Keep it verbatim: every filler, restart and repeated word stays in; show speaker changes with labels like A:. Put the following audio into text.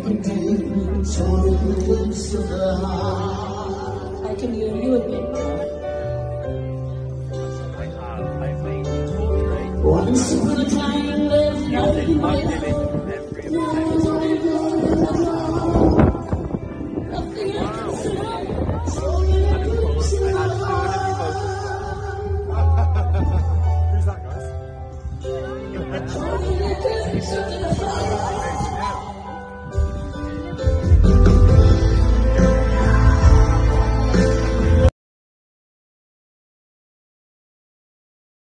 A: I can hear you a bit.
B: I have. I made portraits.
A: Once upon a time, there's nothing like